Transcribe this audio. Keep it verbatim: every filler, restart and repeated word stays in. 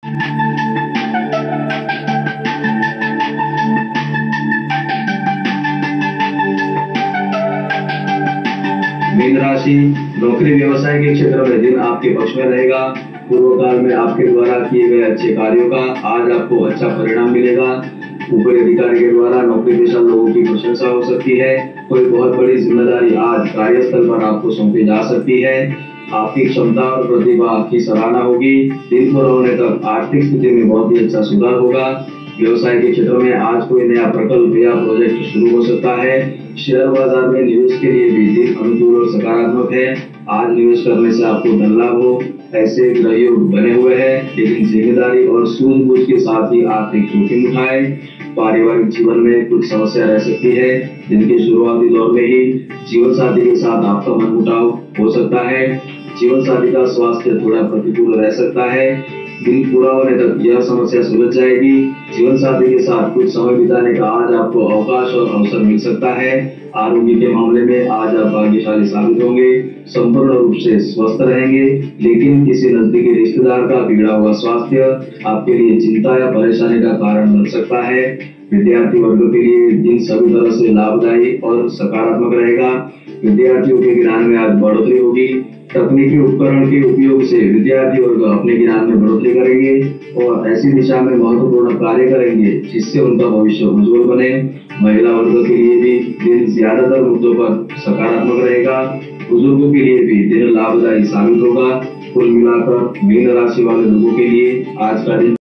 Mean राशि, नौकरी व्यवसाय के क्षेत्र में दिन आपके पक्ष में रहेगा। पूर्व काल में आपके द्वारा किए गए अच्छे कार्यों का आज आपको अच्छा परिणाम मिलेगा। ऊपरी अधिकारी के द्वारा नौकरी पेशा लोगों की प्रशंसा हो सकती है। कोई बहुत बड़ी जिम्मेदारी आज कार्यस्थल पर आपको सौंपी जा सकती है। आपकी क्षमता और प्रतिभा की सराहना होगी। दिन पूरा होने तक आर्थिक स्थिति में बहुत ही अच्छा सुधार होगा। व्यवसाय के क्षेत्र में आज कोई नया प्रकल्प या प्रोजेक्ट शुरू हो सकता है। शेयर बाजार में निवेश के लिए भी दिन अनुकूल और सकारात्मक है। आज निवेश करने से आपको धन लाभ हो ऐसे ग्रह योग बने हुए हैं, लेकिन जिम्मेदारी और सूझबूझ के साथ ही आर्थिक जोखिम उठाए। पारिवारिक जीवन में कुछ समस्या रह सकती है। दिन के शुरुआती दौर में ही जीवन साथी के साथ आपका मनमुटाव हो सकता है। जीवन साथी का स्वास्थ्य थोड़ा प्रतिकूल रह सकता है। दिन पूरा होने तक यह समस्या सुलझ जाएगी। जीवन साथी के साथ कुछ समय बिताने का आज आपको अवकाश और अवसर मिल सकता है। आरोग्य के मामले में आज आप भाग्यशाली साबित होंगे। संपूर्ण रूप से स्वस्थ रहेंगे, लेकिन किसी नजदीकी रिश्तेदार का बिगड़ा हुआ स्वास्थ्य आपके लिए चिंता या परेशानी का कारण बन सकता है। विद्यार्थी वर्ग के लिए दिन सभी तरह से लाभदायी और सकारात्मक रहेगा। विद्यार्थियों के ज्ञान में आज बढ़ोतरी होगी। तकनीकी उपकरण के उपयोग से विद्यार्थी वर्ग अपने ज्ञान में बढ़ोतरी करेंगे और ऐसी दिशा में महत्वपूर्ण कार्य करेंगे जिससे उनका भविष्य उज्जवल बने। महिला वर्ग के लिए भी दिन ज्यादातर मुद्दों पर सकारात्मक रहेगा। बुजुर्गों के लिए भी दिन लाभदायी साबित होगा। कुल मिलाकर मीन राशि वाले लोगों के लिए आज का दिन